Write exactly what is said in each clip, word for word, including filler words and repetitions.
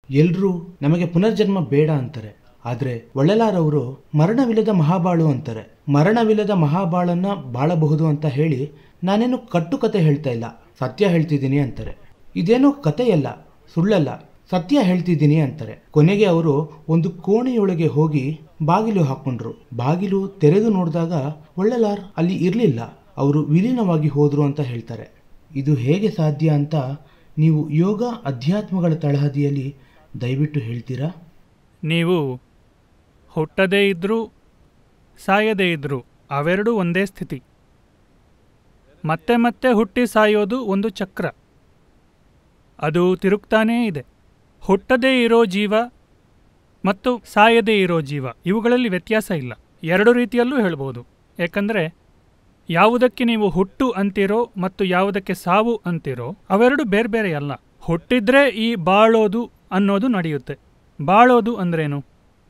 ಎಲ್ರೂ ನಮಗೆ ಪುನರ್ಜನ್ಮ ಬೇಡ ಅಂತಾರೆ. ಆದ್ರೆ ಒಳ್ಳೆಲಾರವರು ಮರಣವಿಲ್ಲದ ಮಹಾಬಾಳು ಅಂತಾರೆ. ಮರಣವಿಲ್ಲದ ಮಹಾಬಾಳನ್ನ ಬಾಳಬಹುದು ಅಂತ ಹೇಳಿ ನಾನೇನು ಕಟ್ಟುಕತೆ ಹೇಳ್ತಾ ಇಲ್ಲ, ಸತ್ಯ ಹೇಳ್ತಿದ್ದೀನಿ ಅಂತಾರೆ. ಇದೇನೋ ಕತೆಯಲ್ಲ, ಸುಳ್ಳಲ್ಲ, ಸತ್ಯ ಹೇಳ್ತಿದ್ದೀನಿ ಅಂತಾರೆ. ಕೊನೆಗೆ ಅವರು ಒಂದು ಕೋಣೆಯೊಳಗೆ ಹೋಗಿ ಬಾಗಿಲು ಹಾಕೊಂಡ್ರು. ಬಾಗಿಲು ತೆರೆದು ನೋಡಿದಾಗ ಒಳ್ಳೆಲಾರ್ ಅಲ್ಲಿ ಇರ್ಲಿಲ್ಲ, ಅವರು ವಿಲೀನವಾಗಿ ಹೋದ್ರು ಅಂತ ಹೇಳ್ತಾರೆ. ಇದು ಹೇಗೆ ಸಾಧ್ಯ ಅಂತ ನೀವು ಯೋಗ ಅಧ್ಯಾತ್ಮಗಳ ತಳಹದಿಯಲ್ಲಿ ದಯವಿಟ್ಟು ಹೇಳ್ತೀರಾ? ನೀವು ಹುಟ್ಟದೇ ಇದ್ರೂ ಸಾಯದೇ ಇದ್ರೂ ಅವೆರಡೂ ಒಂದೇ ಸ್ಥಿತಿ. ಮತ್ತೆ ಮತ್ತೆ ಹುಟ್ಟಿ ಸಾಯೋದು ಒಂದು ಚಕ್ರ, ಅದು ತಿರುಗ್ತಾನೇ ಇದೆ. ಹುಟ್ಟದೇ ಇರೋ ಜೀವ ಮತ್ತು ಸಾಯದೇ ಇರೋ ಜೀವ ಇವುಗಳಲ್ಲಿ ವ್ಯತ್ಯಾಸ ಇಲ್ಲ. ಎರಡು ರೀತಿಯಲ್ಲೂ ಹೇಳ್ಬೋದು. ಏಕೆಂದರೆ ಯಾವುದಕ್ಕೆ ನೀವು ಹುಟ್ಟು ಅಂತೀರೋ ಮತ್ತು ಯಾವುದಕ್ಕೆ ಸಾವು ಅಂತೀರೋ ಅವೆರಡು ಬೇರೆ ಬೇರೆ ಅಲ್ಲ. ಹುಟ್ಟಿದ್ರೆ ಈ ಬಾಳೋದು ಅನ್ನೋದು ನಡೆಯುತ್ತೆ. ಬಾಳೋದು ಅಂದ್ರೇನು?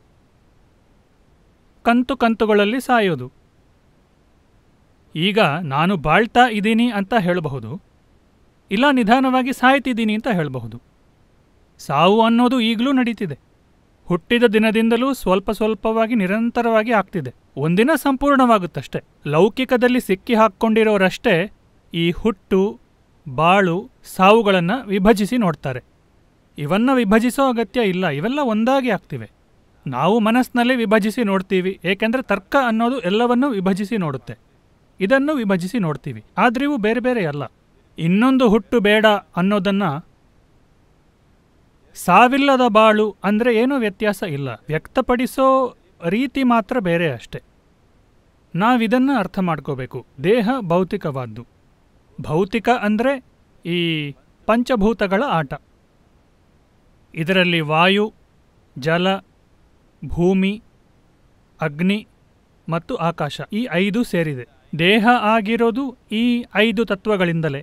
ಕಂತು ಕಂತುಗಳಲ್ಲಿ ಸಾಯೋದು. ಈಗ ನಾನು ಬಾಳ್ತಾ ಇದ್ದೀನಿ ಅಂತ ಹೇಳಬಹುದು, ಇಲ್ಲ ನಿಧಾನವಾಗಿ ಸಾಯ್ತಿದ್ದೀನಿ ಅಂತ ಹೇಳಬಹುದು. ಸಾವು ಅನ್ನೋದು ಈಗಲೂ ನಡೀತಿದೆ. ಹುಟ್ಟಿದ ದಿನದಿಂದಲೂ ಸ್ವಲ್ಪ ಸ್ವಲ್ಪವಾಗಿ ನಿರಂತರವಾಗಿ ಆಗ್ತಿದೆ. ಒಂದಿನ ಸಂಪೂರ್ಣವಾಗುತ್ತಷ್ಟೆ. ಲೌಕಿಕದಲ್ಲಿ ಸಿಕ್ಕಿ ಹಾಕ್ಕೊಂಡಿರೋರಷ್ಟೇ ಈ ಹುಟ್ಟು, ಬಾಳು, ಸಾವುಗಳನ್ನು ವಿಭಜಿಸಿ ನೋಡ್ತಾರೆ. ಇವನ್ನ ವಿಭಜಿಸೋ ಅಗತ್ಯ ಇಲ್ಲ, ಇವೆಲ್ಲ ಒಂದಾಗಿ ಆಗ್ತಿವೆ. ನಾವು ಮನಸ್ಸಿನಲ್ಲೇ ವಿಭಜಿಸಿ ನೋಡ್ತೀವಿ, ಏಕೆಂದರೆ ತರ್ಕ ಅನ್ನೋದು ಎಲ್ಲವನ್ನೂ ವಿಭಜಿಸಿ ನೋಡುತ್ತೆ. ಇದನ್ನು ವಿಭಜಿಸಿ ನೋಡ್ತೀವಿ, ಆದರೆ ಇವು ಬೇರೆ ಬೇರೆ ಅಲ್ಲ. ಇನ್ನೊಂದು ಹುಟ್ಟು ಬೇಡ ಅನ್ನೋದನ್ನು ಸಾವಿಲ್ಲದ ಬಾಳು ಅಂದರೆ ಏನೂ ವ್ಯತ್ಯಾಸ ಇಲ್ಲ, ವ್ಯಕ್ತಪಡಿಸೋ ರೀತಿ ಮಾತ್ರ ಬೇರೆ ಅಷ್ಟೆ. ನಾವಿದನ್ನು ಅರ್ಥ ಮಾಡ್ಕೋಬೇಕು. ದೇಹ ಭೌತಿಕವಾದ್ದು. ಭೌತಿಕ ಅಂದರೆ ಈ ಪಂಚಭೂತಗಳ ಆಟ. ಇದರಲ್ಲಿ ವಾಯು, ಜಲ, ಭೂಮಿ, ಅಗ್ನಿ ಮತ್ತು ಆಕಾಶ ಈ ಐದು ಸೇರಿದೆ. ದೇಹ ಆಗಿರೋದು ಈ ಐದು ತತ್ವಗಳಿಂದಲೇ.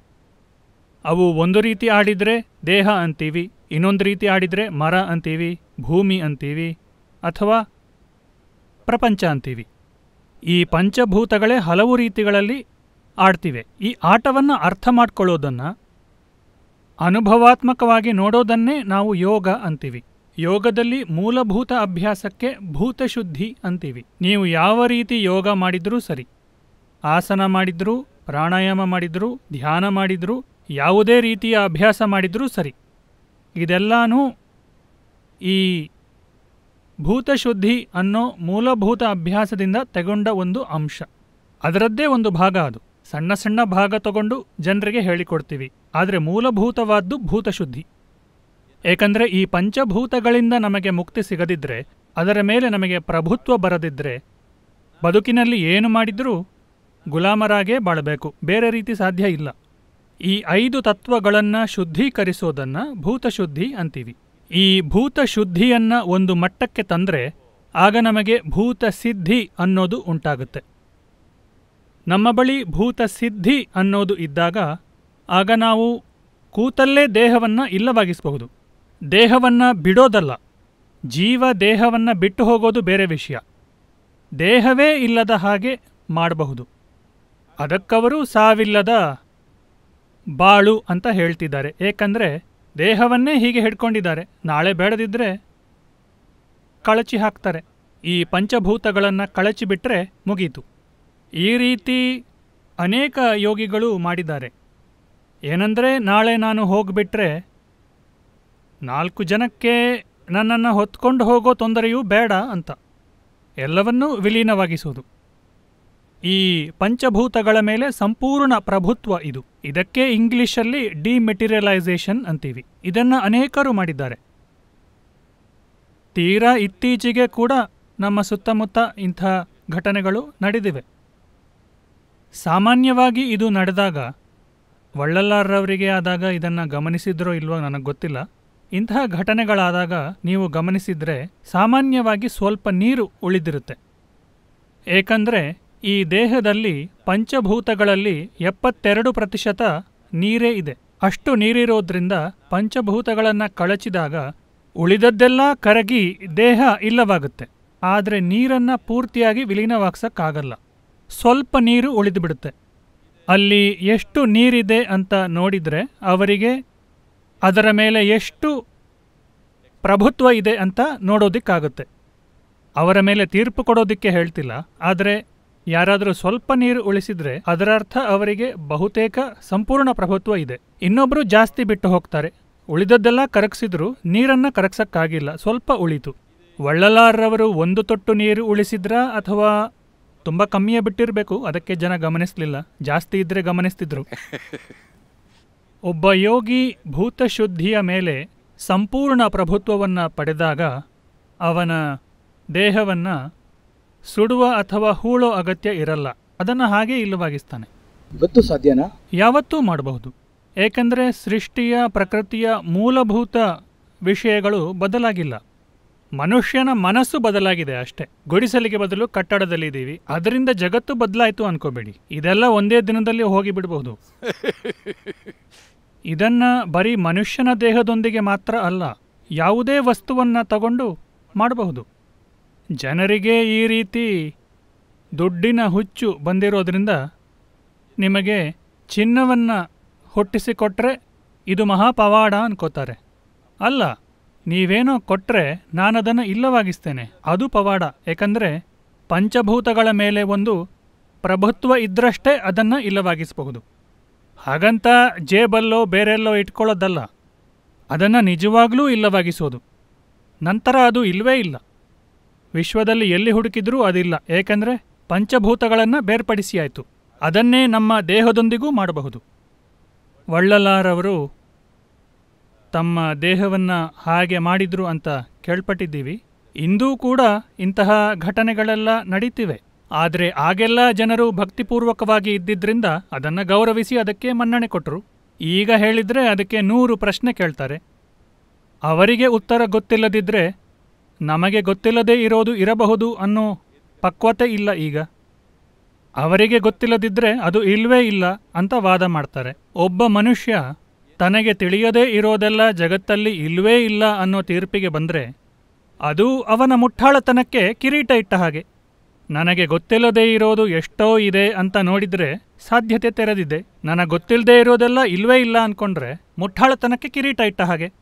ಅವು ಒಂದು ರೀತಿ ಆಡಿದರೆ ದೇಹ ಅಂತೀವಿ, ಇನ್ನೊಂದು ರೀತಿ ಆಡಿದರೆ ಮರ ಅಂತೀವಿ, ಭೂಮಿ ಅಂತೀವಿ, ಅಥವಾ ಪ್ರಪಂಚ ಅಂತೀವಿ. ಈ ಪಂಚಭೂತಗಳೇ ಹಲವು ರೀತಿಗಳಲ್ಲಿ ಆಡ್ತಿವೆ. ಈ ಆಟವನ್ನು ಅರ್ಥ ಮಾಡ್ಕೊಳ್ಳೋದನ್ನು, ಅನುಭವಾತ್ಮಕವಾಗಿ ನೋಡೋದನ್ನೇ ನಾವು ಯೋಗ ಅಂತೀವಿ. ಯೋಗದಲ್ಲಿ ಮೂಲಭೂತ ಅಭ್ಯಾಸಕ್ಕೆ ಭೂತಶುದ್ಧಿ ಅಂತೀವಿ. ನೀವು ಯಾವ ರೀತಿ ಯೋಗ ಮಾಡಿದ್ರೂ ಸರಿ, ಆಸನ ಮಾಡಿದ್ರೂ, ಪ್ರಾಣಾಯಾಮ ಮಾಡಿದ್ರೂ, ಧ್ಯಾನ ಮಾಡಿದ್ರೂ, ಯಾವುದೇ ರೀತಿಯ ಅಭ್ಯಾಸ ಮಾಡಿದ್ರೂ ಸರಿ, ಇದೆಲ್ಲನೂ ಈ ಭೂತಶುದ್ಧಿ ಅನ್ನೋ ಮೂಲಭೂತ ಅಭ್ಯಾಸದಿಂದ ತಗೊಂಡ ಒಂದು ಅಂಶ. ಅದರದ್ದೇ ಒಂದು ಭಾಗ ಅದು. ಸಣ್ಣ ಸಣ್ಣ ಭಾಗ ತಗೊಂಡು ಜನರಿಗೆ ಹೇಳಿಕೊಡ್ತೀವಿ. ಆದರೆ ಮೂಲಭೂತವಾದ್ದು ಭೂತಶುದ್ಧಿ. ಏಕೆಂದರೆ ಈ ಪಂಚಭೂತಗಳಿಂದ ನಮಗೆ ಮುಕ್ತಿ ಸಿಗದಿದ್ದರೆ, ಅದರ ಮೇಲೆ ನಮಗೆ ಪ್ರಭುತ್ವ ಬರದಿದ್ದರೆ, ಬದುಕಿನಲ್ಲಿ ಏನು ಮಾಡಿದ್ರೂ ಗುಲಾಮರಾಗೇ ಬಾಳಬೇಕು, ಬೇರೆ ರೀತಿ ಸಾಧ್ಯ ಇಲ್ಲ. ಈ ಐದು ತತ್ವಗಳನ್ನು ಶುದ್ಧೀಕರಿಸೋದನ್ನು ಭೂತಶುದ್ಧಿ ಅಂತೀವಿ. ಈ ಭೂತಶುದ್ಧಿಯನ್ನು ಒಂದು ಮಟ್ಟಕ್ಕೆ ತಂದರೆ ಆಗ ನಮಗೆ ಭೂತಸಿದ್ಧಿ ಅನ್ನೋದು ಉಂಟಾಗುತ್ತೆ. ನಮ್ಮ ಬಳಿ ಭೂತಸಿದ್ಧಿ ಅನ್ನೋದು ಇದ್ದಾಗ ಆಗ ನಾವು ಕೂತಲ್ಲೇ ದೇಹವನ್ನು ಇಲ್ಲವಾಗಿಸಬಹುದು. ದೇಹವನ್ನು ಬಿಡೋದಲ್ಲ, ಜೀವ ದೇಹವನ್ನು ಬಿಟ್ಟು ಹೋಗೋದು ಬೇರೆ ವಿಷಯ. ದೇಹವೇ ಇಲ್ಲದ ಹಾಗೆ ಮಾಡಬಹುದು. ಅದಕ್ಕವರು ಸಾವಿಲ್ಲದ ಬಾಳು ಅಂತ ಹೇಳ್ತಿದ್ದಾರೆ. ಏಕೆಂದರೆ ದೇಹವನ್ನೇ ಹೀಗೆ ಹಿಡ್ಕೊಂಡಿದ್ದಾರೆ, ನಾಳೆ ಬೇಡದಿದ್ದರೆ ಕಳಚಿ ಹಾಕ್ತಾರೆ. ಈ ಪಂಚಭೂತಗಳನ್ನು ಕಳಚಿ ಬಿಟ್ಟರೆ ಮುಗೀತು. ಈ ರೀತಿ ಅನೇಕ ಯೋಗಿಗಳು ಮಾಡಿದ್ದಾರೆ. ಏನಂದರೆ, ನಾಳೆ ನಾನು ಹೋಗಿಬಿಟ್ರೆ ನಾಲ್ಕು ಜನಕ್ಕೆ ನನ್ನನ್ನು ಹೊತ್ಕೊಂಡು ಹೋಗೋ ತೊಂದರೆಯೂ ಬೇಡ ಅಂತ ಎಲ್ಲವನ್ನೂ ವಿಲೀನವಾಗಿಸೋದು. ಈ ಪಂಚಭೂತಗಳ ಮೇಲೆ ಸಂಪೂರ್ಣ ಪ್ರಭುತ್ವ ಇದು. ಇದಕ್ಕೆ ಇಂಗ್ಲಿಷಲ್ಲಿ ಡಿಮೆಟೀರಿಯಲೈಸೇಷನ್ ಅಂತೀವಿ. ಇದನ್ನು ಅನೇಕರು ಮಾಡಿದ್ದಾರೆ. ತೀರಾ ಇತ್ತೀಚೆಗೆ ಕೂಡ ನಮ್ಮ ಸುತ್ತಮುತ್ತ ಇಂಥ ಘಟನೆಗಳು ನಡೆದಿವೆ. ಸಾಮಾನ್ಯವಾಗಿ ಇದು ನಡೆದಾಗ, ಒಳ್ಳೆಲಾರವರಿಗೆ ಆದಾಗ ಇದನ್ನು ಗಮನಿಸಿದ್ರೋ ಇಲ್ವೋ ನನಗೆ ಗೊತ್ತಿಲ್ಲ. ಇಂತಹ ಘಟನೆಗಳಾದಾಗ ನೀವು ಗಮನಿಸಿದರೆ ಸಾಮಾನ್ಯವಾಗಿ ಸ್ವಲ್ಪ ನೀರು ಉಳಿದಿರುತ್ತೆ. ಏಕೆಂದರೆ ಈ ದೇಹದಲ್ಲಿ ಪಂಚಭೂತಗಳಲ್ಲಿ ಎಪ್ಪತ್ತೆರಡು ಪ್ರತಿಶತ ನೀರೇ ಇದೆ. ಅಷ್ಟು ನೀರಿರೋದ್ರಿಂದ ಪಂಚಭೂತಗಳನ್ನು ಕಳಚಿದಾಗ ಉಳಿದದ್ದೆಲ್ಲ ಕರಗಿ ದೇಹ ಇಲ್ಲವಾಗುತ್ತೆ. ಆದರೆ ನೀರನ್ನು ಪೂರ್ತಿಯಾಗಿ ವಿಲೀನವಾಗಿಸೋಕ್ಕಾಗಲ್ಲ. ಸ್ವಲ್ಪ ನೀರು ಉಳಿದುಬಿಡುತ್ತೆ. ಅಲ್ಲಿ ಎಷ್ಟು ನೀರಿದೆ ಅಂತ ನೋಡಿದರೆ ಅವರಿಗೆ ಅದರ ಮೇಲೆ ಎಷ್ಟು ಪ್ರಭುತ್ವ ಇದೆ ಅಂತ ನೋಡೋದಿಕ್ಕಾಗುತ್ತೆ. ಅವರ ಮೇಲೆ ತೀರ್ಪು ಕೊಡೋದಿಕ್ಕೆ ಹೇಳ್ತಿಲ್ಲ, ಆದರೆ ಯಾರಾದರೂ ಸ್ವಲ್ಪ ನೀರು ಉಳಿಸಿದ್ರೆ ಅದರರ್ಥ ಅವರಿಗೆ ಬಹುತೇಕ ಸಂಪೂರ್ಣ ಪ್ರಭುತ್ವ ಇದೆ. ಇನ್ನೊಬ್ಬರು ಜಾಸ್ತಿ ಬಿಟ್ಟು ಹೋಗ್ತಾರೆ, ಉಳಿದದ್ದೆಲ್ಲ ಕರಗಿಸಿದ್ರು ನೀರನ್ನು ಕರಗ್ಸಕ್ಕಾಗಿಲ್ಲ, ಸ್ವಲ್ಪ ಉಳಿತು. ವಳ್ಳಲಾರರವರು ಒಂದು ತೊಟ್ಟು ನೀರು ಉಳಿಸಿದ್ರಾ ಅಥವಾ ತುಂಬ ಕಮ್ಮಿಯೇ ಬಿಟ್ಟಿರಬೇಕು, ಅದಕ್ಕೆ ಜನ ಗಮನಿಸಲಿಲ್ಲ, ಜಾಸ್ತಿ ಇದ್ದರೆ ಗಮನಿಸ್ತಿದ್ರು. ಒಬ್ಬ ಯೋಗಿ ಭೂತಶುದ್ಧಿಯ ಮೇಲೆ ಸಂಪೂರ್ಣ ಪ್ರಭುತ್ವವನ್ನು ಪಡೆದಾಗ ಅವನ ದೇಹವನ್ನು ಸುಡುವ ಅಥವಾ ಹೂಳೋ ಅಗತ್ಯ ಇರಲ್ಲ, ಅದನ್ನು ಹಾಗೇ ಇಲ್ಲವಾಗಿಸ್ತಾನೆ. ಇವತ್ತು ಸಾಧ್ಯನಾ? ಯಾವತ್ತೂ ಮಾಡಬಹುದು, ಏಕೆಂದರೆ ಸೃಷ್ಟಿಯ ಪ್ರಕೃತಿಯ ಮೂಲಭೂತ ವಿಷಯಗಳು ಬದಲಾಗಿಲ್ಲ. ಮನುಷ್ಯನ ಮನಸ್ಸು ಬದಲಾಗಿದೆ ಅಷ್ಟೇ. ಗುಡಿಸಲಿಗೆ ಬದಲು ಕಟ್ಟಡದಲ್ಲಿದ್ದೀವಿ, ಅದರಿಂದ ಜಗತ್ತು ಬದಲಾಯಿತು ಅನ್ಕೋಬೇಡಿ. ಇದೆಲ್ಲ ಒಂದೇ ದಿನದಲ್ಲಿ ಹೋಗಿಬಿಡಬಹುದು. ಇದನ್ನು ಬರೀ ಮನುಷ್ಯನ ದೇಹದೊಂದಿಗೆ ಮಾತ್ರ ಅಲ್ಲ, ಯಾವುದೇ ವಸ್ತುವನ್ನು ತಗೊಂಡು ಮಾಡಬಹುದು. ಜನರಿಗೆ ಈ ರೀತಿ ದುಡ್ಡಿನ ಹುಚ್ಚು ಬಂದಿರೋದ್ರಿಂದ ನಿಮಗೆ ಚಿನ್ನವನ್ನು ಹುಟ್ಟಿಸಿಕೊಟ್ರೆ ಇದು ಮಹಾಪವಾಡ ಅನ್ಕೋತಾರೆ. ಅಲ್ಲ, ನೀವೇನೋ ಕೊಟ್ಟರೆ ನಾನದನ್ನು ಇಲ್ಲವಾಗಿಸ್ತೇನೆ, ಅದು ಪವಾಡ. ಏಕೆಂದರೆ ಪಂಚಭೂತಗಳ ಮೇಲೆ ಒಂದು ಪ್ರಭುತ್ವ ಇದ್ದರಷ್ಟೇ ಅದನ್ನು ಇಲ್ಲವಾಗಿಸಬಹುದು. ಹಾಗಂತ ಜೇಬಲ್ಲೋ ಬೇರೆಲ್ಲೋ ಇಟ್ಕೊಳ್ಳೋದಲ್ಲ, ಅದನ್ನು ನಿಜವಾಗ್ಲೂ ಇಲ್ಲವಾಗಿಸೋದು. ನಂತರ ಅದು ಇಲ್ಲವೇ ಇಲ್ಲ. ವಿಶ್ವದಲ್ಲಿ ಎಲ್ಲಿ ಹುಡುಕಿದ್ರೂ ಅದಿಲ್ಲ, ಏಕೆಂದರೆ ಪಂಚಭೂತಗಳನ್ನು ಬೇರ್ಪಡಿಸಿ ಆಯಿತು. ಅದನ್ನೇ ನಮ್ಮ ದೇಹದೊಂದಿಗೂ ಮಾಡಬಹುದು. ವಳ್ಳಲಾರವರು ತಮ್ಮ ದೇಹವನ್ನು ಹಾಗೆ ಮಾಡಿದ್ರು ಅಂತ ಕೇಳ್ಪಟ್ಟಿದ್ದೀವಿ. ಇಂದೂ ಕೂಡ ಇಂತಹ ಘಟನೆಗಳೆಲ್ಲ ನಡೀತಿವೆ. ಆದರೆ ಆಗೆಲ್ಲ ಜನರು ಭಕ್ತಿಪೂರ್ವಕವಾಗಿ ಇದ್ದಿದ್ದರಿಂದ ಅದನ್ನು ಗೌರವಿಸಿ ಅದಕ್ಕೆ ಮನ್ನಣೆ ಕೊಟ್ಟರು. ಈಗ ಹೇಳಿದರೆ ಅದಕ್ಕೆ ನೂರು ಪ್ರಶ್ನೆ ಕೇಳ್ತಾರೆ. ಅವರಿಗೆ ಉತ್ತರ ಗೊತ್ತಿಲ್ಲದಿದ್ದರೆ ನಮಗೆ ಗೊತ್ತಿಲ್ಲದೇ ಇರೋದು ಇರಬಹುದು ಅನ್ನೋ ಪಕ್ವತೆ ಇಲ್ಲ ಈಗ. ಅವರಿಗೆ ಗೊತ್ತಿಲ್ಲದಿದ್ದರೆ ಅದು ಇಲ್ವೇ ಇಲ್ಲ ಅಂತ ವಾದ ಮಾಡ್ತಾರೆ. ಒಬ್ಬ ಮನುಷ್ಯ ತನಗೆ ತಿಳಿಯದೇ ಇರೋದೆಲ್ಲ ಜಗತ್ತಲ್ಲಿ ಇಲ್ವೇ ಇಲ್ಲ ಅನ್ನೋ ತೀರ್ಪಿಗೆ ಬಂದರೆ ಅದು ಅವನ ಮುಟ್ಟಾಳತನಕ್ಕೆ ಕಿರೀಟ ಇಟ್ಟ ಹಾಗೆ. ನನಗೆ ಗೊತ್ತಿಲ್ಲದೇ ಇರೋದು ಎಷ್ಟೋ ಇದೆ ಅಂತ ನೋಡಿದರೆ ಸಾಧ್ಯತೆ ತೆರೆದಿದೆ, ನನಗೆ ಗೊತ್ತಿಲ್ಲದೇ ಇರೋದೆಲ್ಲ ಇಲ್ವೇ ಇಲ್ಲ ಅಂದ್ಕೊಂಡ್ರೆ ಮುಟ್ಟಾಳತನಕ್ಕೆ ಕಿರೀಟ ಇಟ್ಟ ಹಾಗೆ.